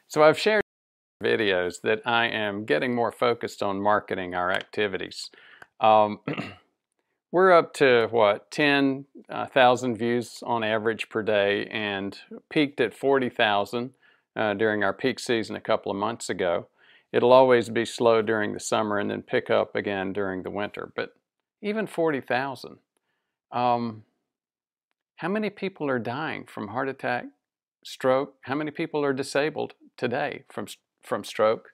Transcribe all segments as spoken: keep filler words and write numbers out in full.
So I've shared videos that I am getting more focused on marketing our activities. Um, we're up to what, ten thousand uh, views on average per day, and peaked at forty thousand uh, during our peak season a couple of months ago. It'll always be slow during the summer and then pick up again during the winter, but even forty thousand. Um, how many people are dying from heart attack, stroke? How many people are disabled today from from stroke?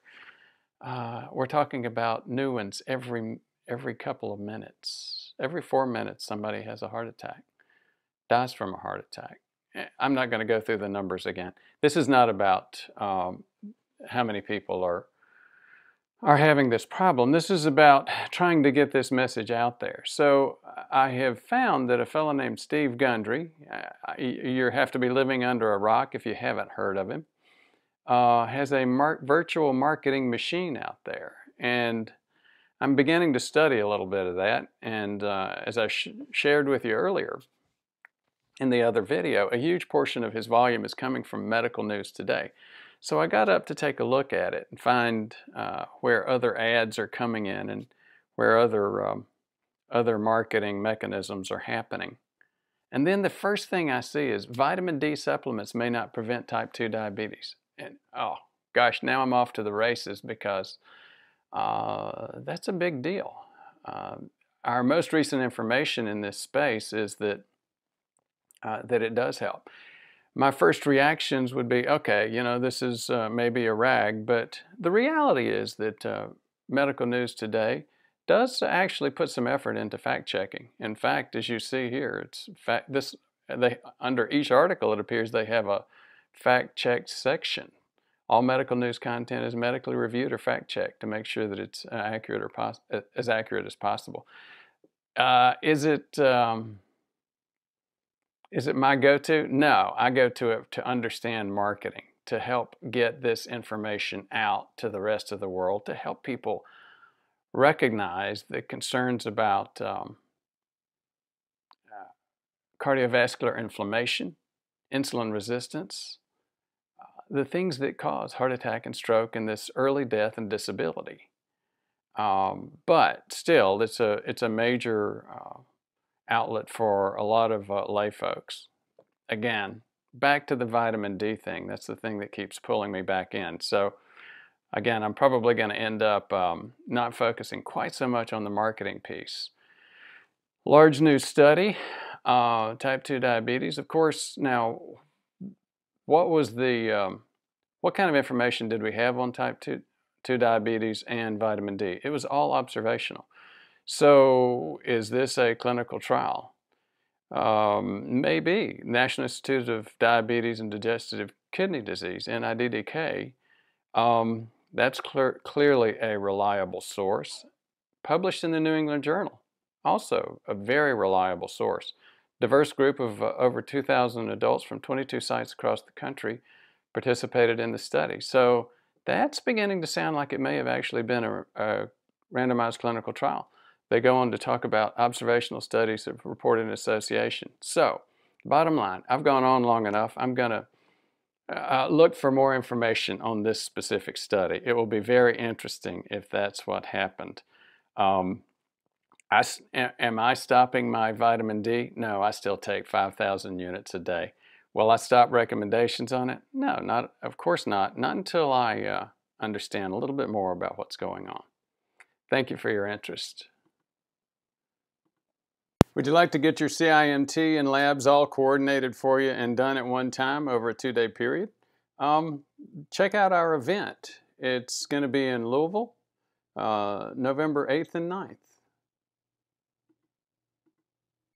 Uh, we're talking about new ones every every couple of minutes. Every four minutes, somebody has a heart attack, dies from a heart attack. I'm not going to go through the numbers again. This is not about um, how many people are are having this problem. This is about trying to get this message out there. So I have found that a fellow named Steve Gundry, uh, you have to be living under a rock if you haven't heard of him, uh, has a mar virtual marketing machine out there. And I'm beginning to study a little bit of that. And uh, as I sh shared with you earlier in the other video, a huge portion of his volume is coming from Medical News Today. So I got up to take a look at it and find uh, where other ads are coming in and where other, um, other marketing mechanisms are happening. And then the first thing I see is vitamin D supplements may not prevent type two diabetes. And oh gosh, now I'm off to the races because uh, that's a big deal. Uh, our most recent information in this space is that, uh, that it does help. My first reactions would be, okay, you know, this is uh, maybe a rag, but the reality is that uh, Medical News Today does actually put some effort into fact checking. In fact, as you see here, it's fact this they under each article it appears they have a fact checked section. All medical news content is medically reviewed or fact checked to make sure that it's accurate or pos as accurate as possible. Uh, is it? Um, Is it my go-to? No, I go to it to understand marketing, to help get this information out to the rest of the world, to help people recognize the concerns about um, uh, cardiovascular inflammation, insulin resistance, uh, the things that cause heart attack and stroke and this early death and disability. Um, but still, it's a, it's a major uh, outlet for a lot of uh, lay folks. Again, back to the vitamin D thing. That's the thing that keeps pulling me back in. So again, I'm probably going to end up um, not focusing quite so much on the marketing piece. Large new study, uh, type two diabetes. Of course, now, what was the, um, what kind of information did we have on type two, two diabetes and vitamin D? It was all observational. So is this a clinical trial? Um, maybe. National Institute of Diabetes and Digestive Kidney Disease, N I D D K, um, that's clear, clearly a reliable source. Published in the New England Journal, also a very reliable source. Diverse group of uh, over two thousand adults from twenty-two sites across the country participated in the study. So that's beginning to sound like it may have actually been a, a randomized clinical trial. They go on to talk about observational studies of reported association. So, bottom line, I've gone on long enough. I'm going to uh, look for more information on this specific study. It will be very interesting if that's what happened. Um, I, am I stopping my vitamin D? No, I still take five thousand units a day. Will I stop recommendations on it? No, not, of course not. Not until I uh, understand a little bit more about what's going on. Thank you for your interest. Would you like to get your C I M T and labs all coordinated for you and done at one time over a two-day period? Um, check out our event. It's going to be in Louisville, uh, November eighth and ninth.